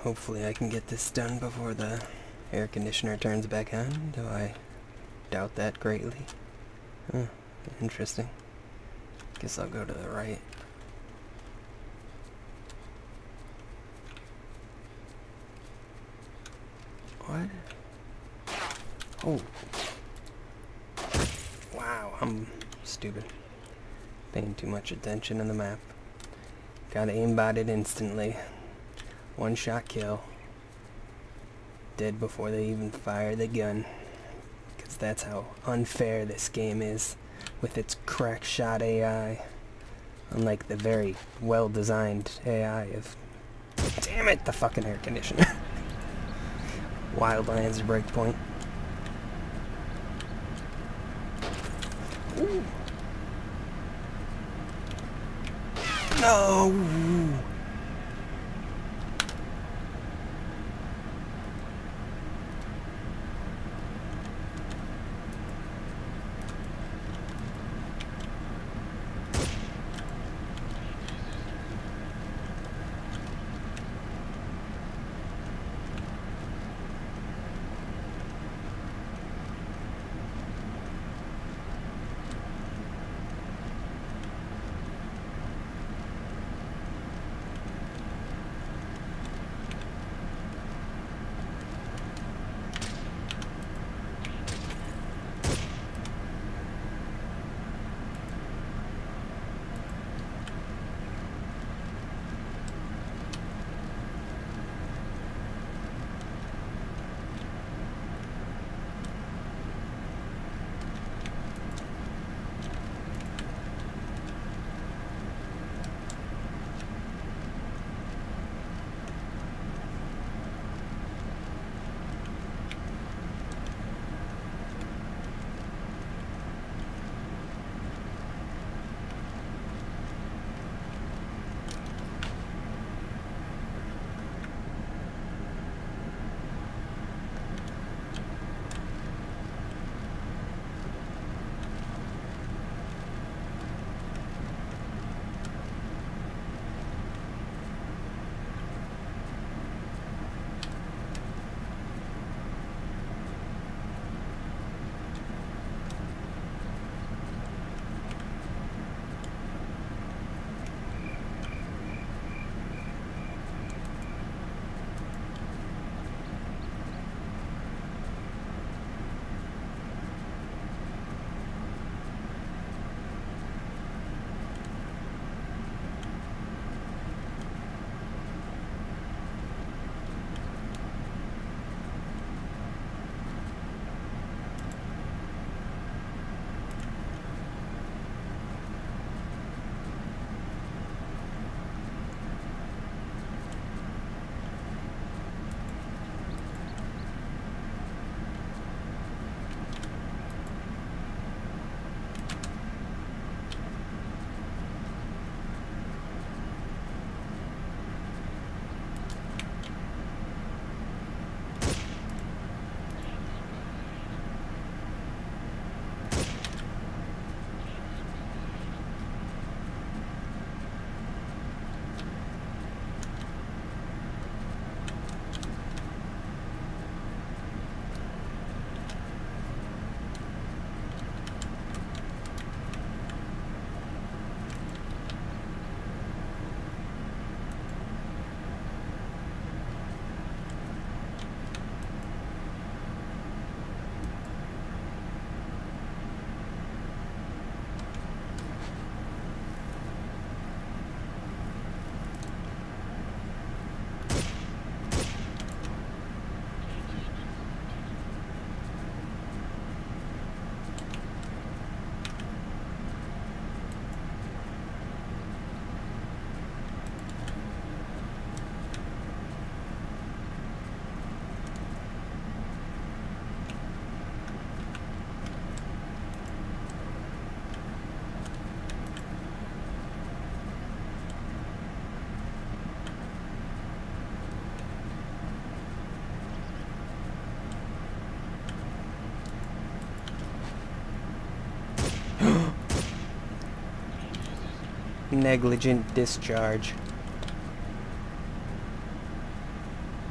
Hopefully I can get this done before the air conditioner turns back on, though I doubt that greatly. Huh, interesting. Guess I'll go to the right. What? Oh. Wow, I'm stupid. Paying too much attention to the map. Gotta aimbot it instantly. One shot kill. Dead before they even fire the gun. Because that's how unfair this game is with its crack shot AI. Unlike the very well-designed AI of... Damn it, the fucking air conditioner. Wildlands breakpoint. Ooh. No! Negligent discharge.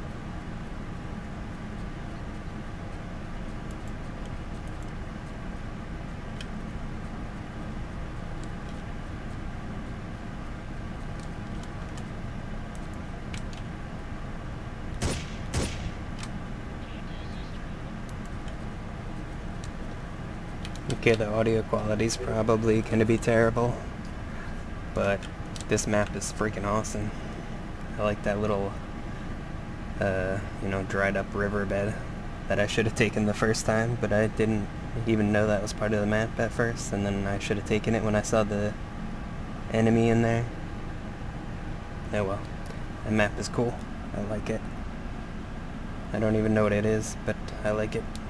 Okay, the audio quality's probably gonna be terrible, but this map is freaking awesome. I like that little, you know, dried up riverbed that I should have taken the first time, but I didn't even know that was part of the map at first, and then I should have taken it when I saw the enemy in there. Oh well, that map is cool. I like it. I don't even know what it is, but I like it.